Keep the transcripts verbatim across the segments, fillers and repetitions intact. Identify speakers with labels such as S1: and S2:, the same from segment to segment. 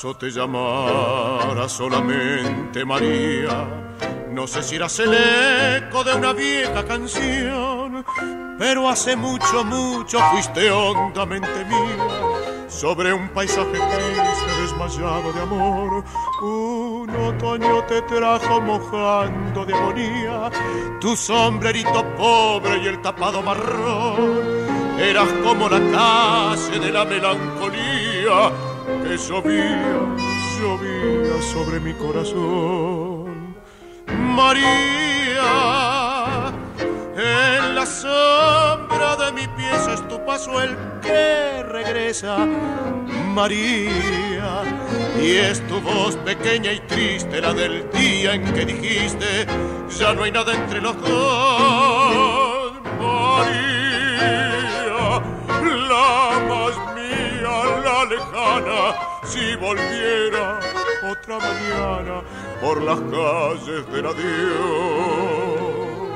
S1: ¿Acaso te llamara solamente María? No sé si eras el eco de una vieja canción, pero hace mucho, mucho fuiste hondamente mía. Sobre un paisaje triste desmayado de amor, un otoño te trajo mojando de agonía. Tu sombrerito pobre y el tapado marrón, eras como la calle de la melancolía que llovía, llovía sobre mi corazón. María, en la sombra de mi pieza es tu paso el que regresa. María, y es tu voz pequeña y triste la del día en que dijiste ya no hay nada entre los dos. María, la más mía, la lejana, si volviera otra mañana por las calles del adiós.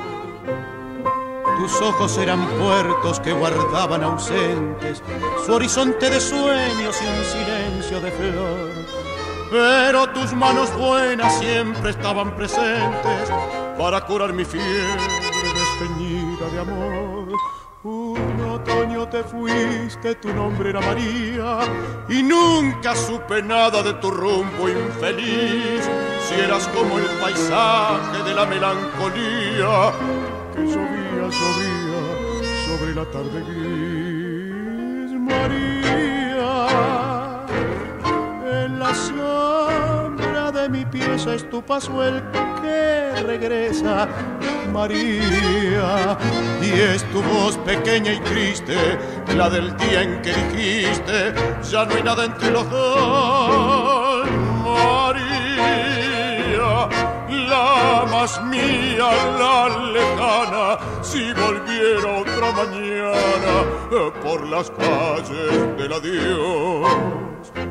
S1: Tus ojos eran puertos que guardaban ausentes su horizonte de sueños y un silencio de flor. Pero tus manos buenas siempre estaban presentes para curar mi fiebre desteñida de amor. Un otoño te fuiste, tu nombre era María, y nunca supe nada de tu rumbo infeliz. Si eras como el paisaje de la melancolía que llovía, llovía sobre la tarde gris. María, en la sombra de mi pieza es tu paso el que regresa. María, y es tu voz pequeña y triste la del día en que dijiste ya no hay nada entre los dos. María, la más mía, la lejana, si volviera otra mañana por las calles del adiós.